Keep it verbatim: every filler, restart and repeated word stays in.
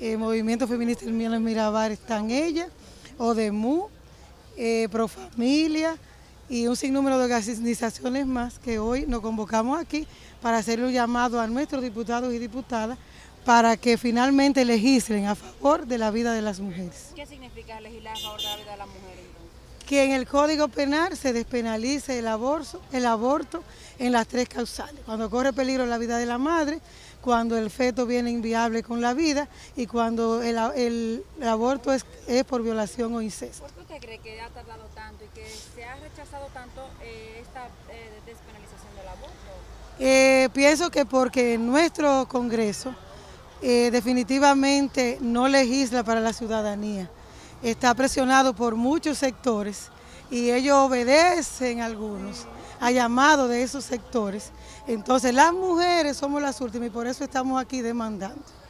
eh, Movimiento Feminista Hermanas Mirabal están ellas, ODEMU, eh, Profamilia y un sinnúmero de organizaciones más que hoy nos convocamos aquí para hacer un llamado a nuestros diputados y diputadas para que finalmente legislen a favor de la vida de las mujeres. ¿Qué significa legislar a favor de la vida de las mujeres entonces? Que en el Código Penal se despenalice el aborto, el aborto en las tres causales, cuando corre peligro la vida de la madre, cuando el feto viene inviable con la vida y cuando el, el, el aborto es, es por violación o incesto. ¿Por qué usted cree que ha tardado tanto y que se ha rechazado tanto eh, esta eh, despenalización del aborto? Eh, pienso que porque nuestro Congreso eh, definitivamente no legisla para la ciudadanía, está presionado por muchos sectores y ellos obedecen algunos a llamado de esos sectores. Entonces las mujeres somos las últimas y por eso estamos aquí demandando.